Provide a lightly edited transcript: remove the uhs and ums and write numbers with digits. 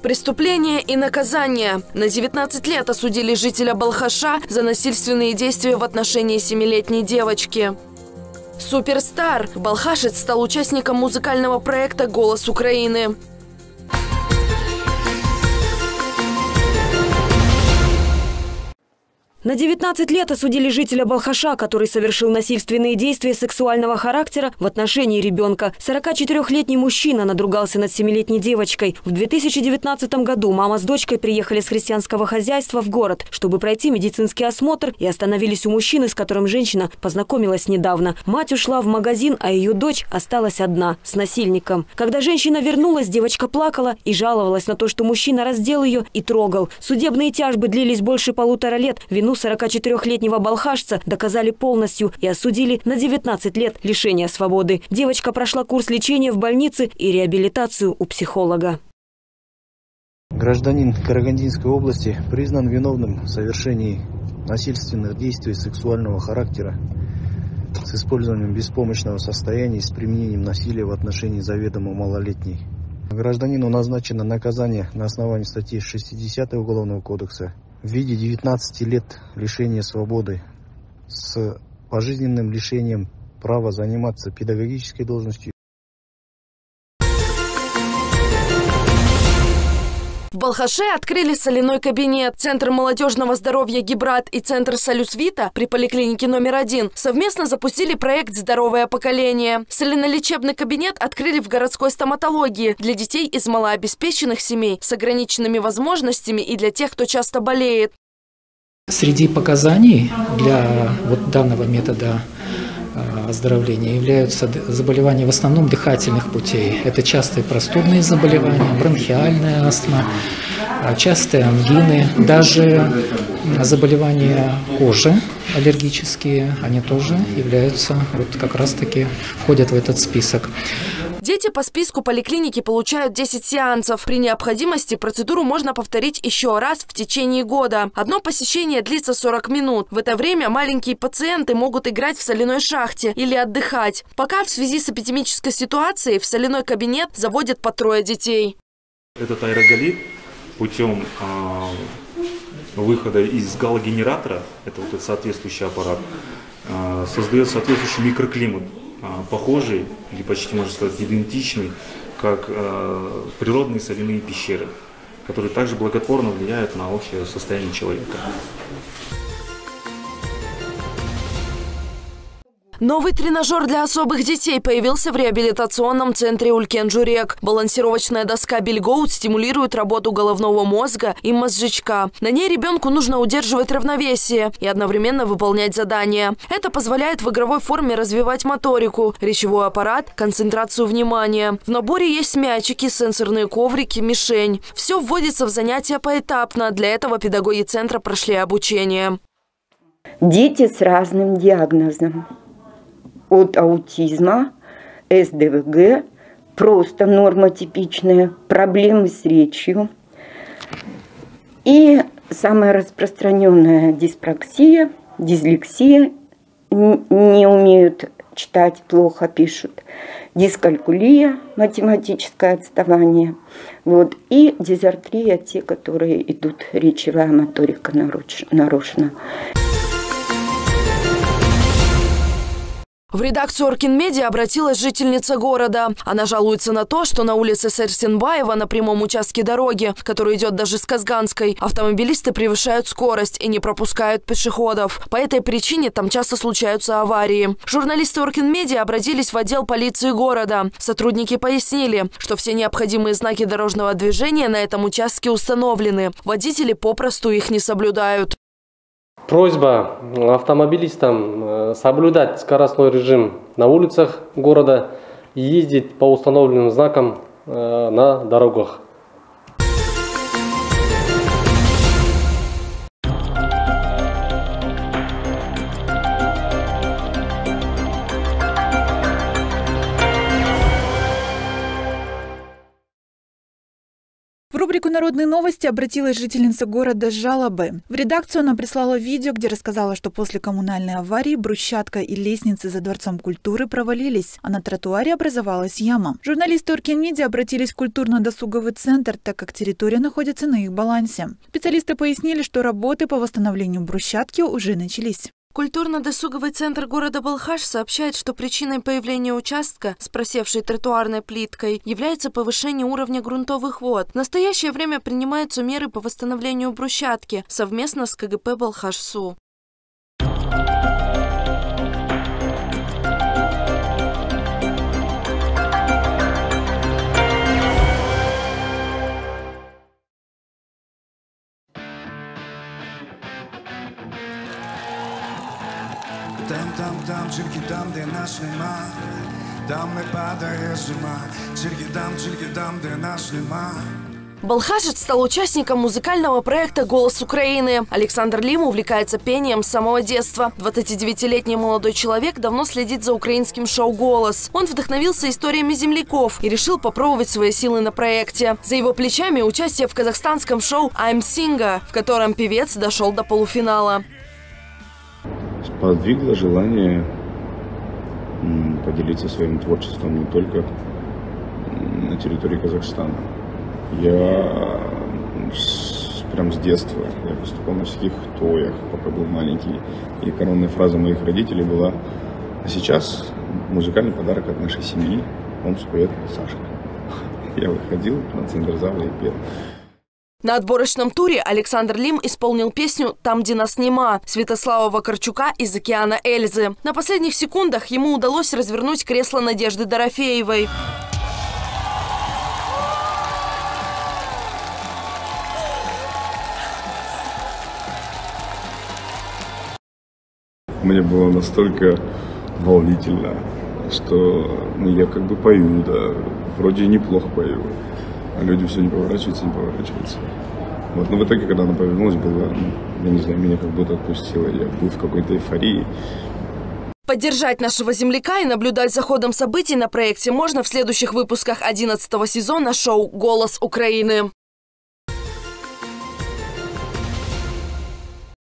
Преступление и наказание. На 19 лет осудили жителя Балхаша за насильственные действия в отношении 7-летней девочки. Суперстар. Балхашец стал участником музыкального проекта «Голос Украины». На 19 лет осудили жителя Балхаша, который совершил насильственные действия сексуального характера в отношении ребенка. 44-летний мужчина надругался над 7-летней девочкой. В 2019 году мама с дочкой приехали с крестьянского хозяйства в город, чтобы пройти медицинский осмотр, и остановились у мужчины, с которым женщина познакомилась недавно. Мать ушла в магазин, а ее дочь осталась одна, с насильником. Когда женщина вернулась, девочка плакала и жаловалась на то, что мужчина раздел ее и трогал. Судебные тяжбы длились больше 1,5 лет. Вину 44-летнего балхашца доказали полностью и осудили на 19 лет лишения свободы. Девочка прошла курс лечения в больнице и реабилитацию у психолога. Гражданин Карагандинской области признан виновным в совершении насильственных действий сексуального характера с использованием беспомощного состояния и с применением насилия в отношении заведомо малолетней. Гражданину назначено наказание на основании статьи 60 Уголовного кодекса в виде 19 лет лишения свободы с пожизненным лишением права заниматься педагогической должностью. В Балхаше открыли соляной кабинет. Центр молодежного здоровья «Гибрат» и Центр «Салюсвита» при поликлинике номер 1 совместно запустили проект «Здоровое поколение». Солянолечебный кабинет открыли в городской стоматологии для детей из малообеспеченных семей с ограниченными возможностями и для тех, кто часто болеет. Среди показаний для данного метода оздоровления являются заболевания в основном дыхательных путей. Это частые простудные заболевания, бронхиальная астма, частые ангины, даже заболевания кожи аллергические, они тоже являются, как раз-таки входят в этот список. Дети по списку поликлиники получают 10 сеансов. При необходимости процедуру можно повторить еще раз в течение года. Одно посещение длится 40 минут. В это время маленькие пациенты могут играть в соляной шахте или отдыхать. Пока в связи с эпидемической ситуацией в соляной кабинет заводят по 3 детей. Этот аэроголит путем выхода из галогенератора, это вот этот соответствующий аппарат, создает соответствующий микроклимат, похожий или почти, можно сказать, идентичный, как природные соляные пещеры, которые также благотворно влияют на общее состояние человека. Новый тренажер для особых детей появился в реабилитационном центре Улькен-Журек. Балансировочная доска Бильгоут стимулирует работу головного мозга и мозжечка. На ней ребенку нужно удерживать равновесие и одновременно выполнять задания. Это позволяет в игровой форме развивать моторику, речевой аппарат, концентрацию внимания. В наборе есть мячики, сенсорные коврики, мишень. Все вводится в занятия поэтапно. Для этого педагоги центра прошли обучение. Дети с разным диагнозом. От аутизма, СДВГ, просто нормотипичные, проблемы с речью. И самая распространенная диспроксия, дислексия, не умеют читать, плохо пишут. Дискалькулия, математическое отставание. И дизартрия, те, которые идут, речевая моторика нарушена. В редакцию Оркинмедиа обратилась жительница города. Она жалуется на то, что на улице Сэрсенбаева на прямом участке дороги, который идет даже с Казганской, автомобилисты превышают скорость и не пропускают пешеходов. По этой причине там часто случаются аварии. Журналисты Оркинмедиа обратились в отдел полиции города. Сотрудники пояснили, что все необходимые знаки дорожного движения на этом участке установлены. Водители попросту их не соблюдают. Просьба автомобилистам соблюдать скоростной режим на улицах города и ездить по установленным знакам на дорогах. В рубрику телеканалу «Народные новости» обратилась жительница города с жалобой. В редакцию она прислала видео, где рассказала, что после коммунальной аварии брусчатка и лестницы за Дворцом культуры провалились, а на тротуаре образовалась яма. Журналисты Уркенмедиа обратились в культурно-досуговый центр, так как территория находится на их балансе. Специалисты пояснили, что работы по восстановлению брусчатки уже начались. Культурно-досуговый центр города Балхаш сообщает, что причиной появления участка с просевшей тротуарной плиткой является повышение уровня грунтовых вод. В настоящее время принимаются меры по восстановлению брусчатки совместно с КГП Балхаш-Су. Там, тільки там, де нас нема, там не падає зима, тільки там, де нас нема. Балхашец стал участником музыкального проекта «Голос Украины». Александр Лим увлекается пением с самого детства. 29-летний молодой человек давно следит за украинским шоу «Голос». Он вдохновился историями земляков и решил попробовать свои силы на проекте. За его плечами участие в казахстанском шоу «I'm Singer», в котором певец дошел до полуфинала. Сподвигло желание поделиться своим творчеством не только на территории Казахстана. Я прям с детства я выступал на всяких тоях, пока был маленький. И коронной фразой моих родителей была: а сейчас музыкальный подарок от нашей семьи, он споет Сашка. Я выходил на центр зала и пел. На отборочном туре Александр Лим исполнил песню «Там, где нас нема» Святослава Вакарчука из «Океана Эльзы». На последних секундах ему удалось развернуть кресло Надежды Дорофеевой. Мне было настолько волнительно, что я как бы пою, да, вроде неплохо пою. А люди все не поворачиваются, не поворачиваются. Вот. Но в итоге, когда она повернулась, было, я не знаю, меня как будто отпустило. Я был в какой-то эйфории. Поддержать нашего земляка и наблюдать за ходом событий на проекте можно в следующих выпусках 11-го сезона шоу «Голос Украины».